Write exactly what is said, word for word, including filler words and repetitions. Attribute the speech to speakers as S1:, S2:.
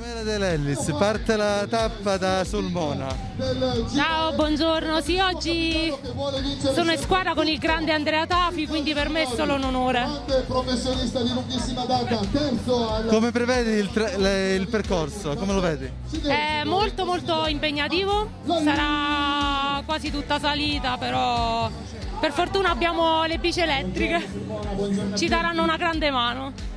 S1: Emanuela De Lellis, parte la tappa da Sulmona.
S2: Ciao, buongiorno. Sì, oggi sono in squadra con il grande Andrea Tafi, quindi per me è solo un onore.
S1: Come prevedi il, le, il percorso? Come lo vedi?
S2: È molto molto impegnativo, sarà quasi tutta salita, però per fortuna abbiamo le bici elettriche, ci daranno una grande mano.